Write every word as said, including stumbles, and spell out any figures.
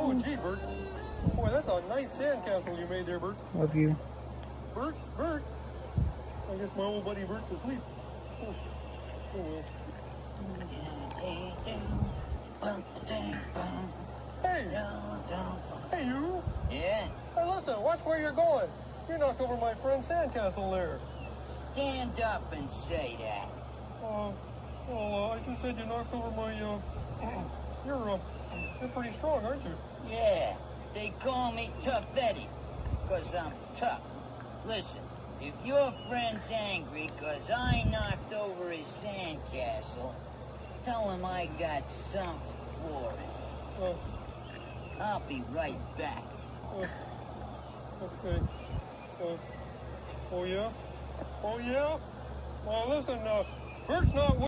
Oh, gee, Bert. Boy, that's a nice sandcastle you made there, Bert. Love you. Bert, Bert. I guess my old buddy Bert's asleep. Oh, oh well. Hey! Hey, you! Yeah? Hey, listen, watch where you're going. You knocked over my friend's sandcastle there. Stand up and say that. Uh, well, uh, I just said you knocked over my, uh, you're, uh, you're pretty strong, aren't you? Yeah, they call me Tough Eddie, because I'm tough. Listen, if your friend's angry because I knocked over his sandcastle, tell him I got something for him. Uh, I'll be right back. uh, okay. Uh, oh, yeah? Oh, yeah? Well, listen, uh, Bert's not